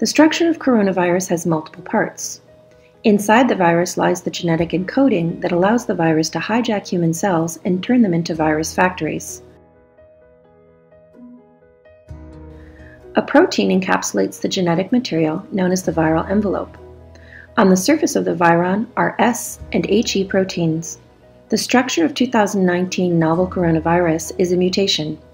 The structure of coronavirus has multiple parts. Inside the virus lies the genetic encoding that allows the virus to hijack human cells and turn them into virus factories. A protein encapsulates the genetic material known as the viral envelope. On the surface of the viron are S and HE proteins. The structure of 2019 novel coronavirus is a mutation.